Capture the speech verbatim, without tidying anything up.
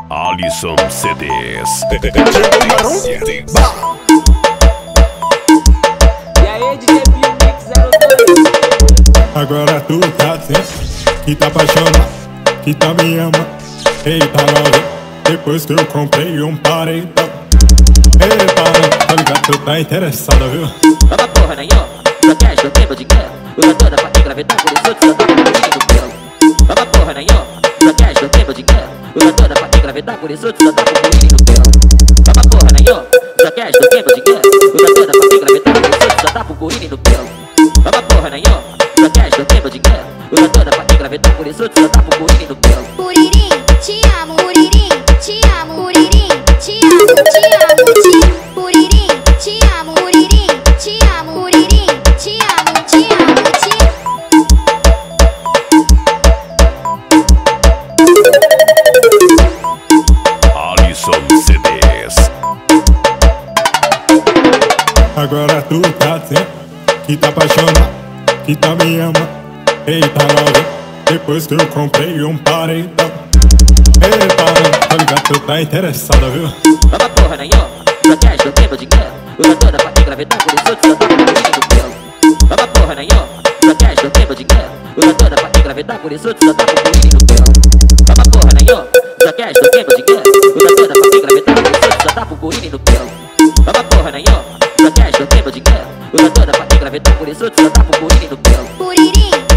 AlyssonCDs. E aí, D J Binho Mix zero dois. Agora tu tá dizendo que tá apaixonado, que tá me ama. Eita nove, depois que eu comprei um paredão. Eita, tá ligado, tu tá interessada, viu? Vamos porra nenhuma, só quer que eu tempo de guerra. Usa toda pra engravidar, por isso tu só tá com o pelo. Vamos porra nenhuma, só quer que eu tempo de guerra. Usa toda pra engravidar, por isso tu só tá com o pelo. Vamos porra nenhuma, só quer que eu tempo de guerra. Usa toda pra engravidar, por isso tu só tá com o pelo. Vamos porra nenhuma, só quer que eu tempo de guerra. Usa toda pra engravidar, por isso tu só tá com o pelo. Puririm, te amo, Puririm, te amo, Puririm, te amo, te amo, te Puririm, te amo, Puririm, te amo, Puririm, te amo, te amo, te AlyssonCDs. Agora tu tá dizendo que tá apaixonado, que tá me ama. Eita nove, depois que eu comprei um paredão. Eita, tá ligado, tu tá interessada, viu? Vamos porra nenhuma, só quer que eu tempo de guerra. Usa toda pra engravidar, por isso tu só tá com o pelo. Vamos porra nenhuma, só quer que eu tempo de guerra. Usa toda pra engravidar, por isso tu só tá com o pelo. Vamos porra nenhuma, só quer que eu tempo de guerra. Usa toda pra engravidar, por isso tu só tá com o pelo. Vamos porra nenhuma, só quer que eu tempo de guerra. Usa toda pra engravidar, por isso tu só tá com o pelo. Puririm,